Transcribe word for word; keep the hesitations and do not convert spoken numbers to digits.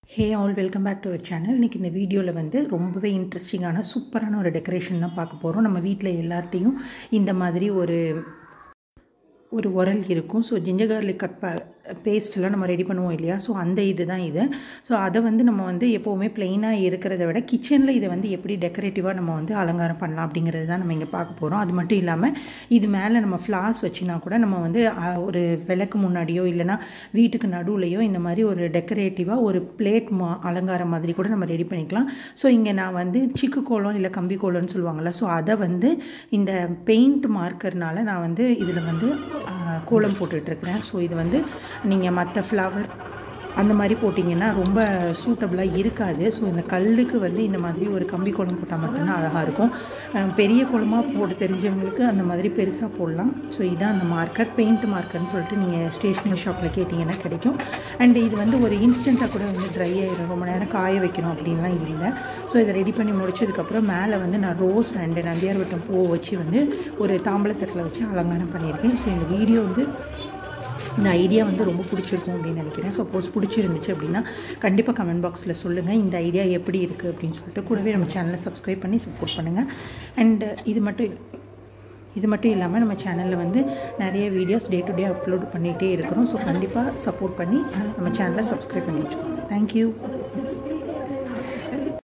Hey all welcome back to our channel. இன்றைக்கி இந்த வீடியோவில் வந்து ரொம்பவே இன்ட்ரெஸ்டிங்கான சூப்பரான ஒரு டெக்கரேஷன் தான் பார்க்க போகிறோம். நம்ம வீட்டில் எல்லார்ட்டையும் இந்த மாதிரி ஒரு ஒரு உரல் இருக்கும். ஸோ ஜிஞ்சர் கார்லிக் கட் ப பேஸ்ட்டெல்லாம் நம்ம ரெடி பண்ணுவோம் இல்லையா, ஸோ அந்த இது தான் இது. ஸோ அதை வந்து நம்ம வந்து எப்போவுமே ப்ளெயினாக இருக்கிறத விட கிச்சனில் இதை வந்து எப்படி டெக்கரேட்டிவாக நம்ம வந்து அலங்காரம் பண்ணலாம் அப்படிங்கிறது தான் நம்ம இங்கே பார்க்க போகிறோம். அது மட்டும் இல்லாமல் இது மேலே நம்ம ஃப்ளார்ஸ் வச்சுனா கூட நம்ம வந்து ஒரு விளக்கு முன்னாடியோ இல்லைனா வீட்டுக்கு நடுவுலையோ இந்த மாதிரி ஒரு டெக்கரேட்டிவாக ஒரு பிளேட் மா அலங்காரம் மாதிரி கூட நம்ம ரெடி பண்ணிக்கலாம். ஸோ இங்கே நான் வந்து சிக்கு கோலம் இல்லை கம்பி கோலம்னு சொல்லுவாங்கள்ல, ஸோ அதை வந்து இந்த பெயிண்ட் மார்க்கர்னால நான் வந்து இதில் வந்து கோலம் போட்டுட்ருக்கிறேன். ஸோ இது வந்து நீங்கள் மற்ற ஃப்ளவர் அந்த மாதிரி போட்டிங்கன்னா ரொம்ப சூட்டபுளாக இருக்காது. ஸோ இந்த கல்லுக்கு வந்து இந்த மாதிரி ஒரு கம்பி கோலம் போட்டால் மட்டும்தான் அழகாக இருக்கும். பெரிய கோலமாக போட தெரிஞ்சவங்களுக்கு அந்த மாதிரி பெருசாக போடலாம். ஸோ இதான் அந்த மார்க்கர், பெயிண்ட் மார்க்கர்னு சொல்லிட்டு நீங்கள் ஸ்டேஷ்னரி ஷாப்பில் கேட்டிங்கன்னா கிடைக்கும். அண்ட் இது வந்து ஒரு இன்ஸ்டண்ட்டாக கூட வந்து ட்ரை ஆகிடும், ரொம்ப நேரம் காய வைக்கணும் அப்படின்லாம் இல்லை. ஸோ இதை ரெடி பண்ணி முடிச்சதுக்கப்புறம் மேலே வந்து நான் ரோஸ் அண்டு நந்தியார் வட்டம் பூ வச்சு வந்து ஒரு தாம்பளத்தட்டில் வச்சு அலங்காரம் பண்ணியிருக்கேன். ஸோ இந்த வீடியோ வந்து இந்த ஐடியா வந்து ரொம்ப பிடிச்சிருக்கும் அப்படின்னு நினைக்கிறேன். சப்போஸ் பிடிச்சிருந்துச்சு அப்படின்னா கண்டிப்பாக கமெண்ட் பாக்ஸில் சொல்லுங்கள் இந்த ஐடியா எப்படி இருக்குது அப்படின்னு சொல்லிட்டு. கூடவே நம்ம சேனலை சப்ஸ்கிரைப் பண்ணி சப்போர்ட் பண்ணுங்கள். அண்டு இது மட்டும் இது மட்டும் இல்லாமல் நம்ம சேனலில் வந்து நிறைய videos day to day upload பண்ணிகிட்டே இருக்கிறோம். ஸோ கண்டிப்பாக சப்போர்ட் பண்ணி நம்ம சேனலை சப்ஸ்கிரைப் பண்ணி வச்சுக்கோங்க. தேங்க்யூ.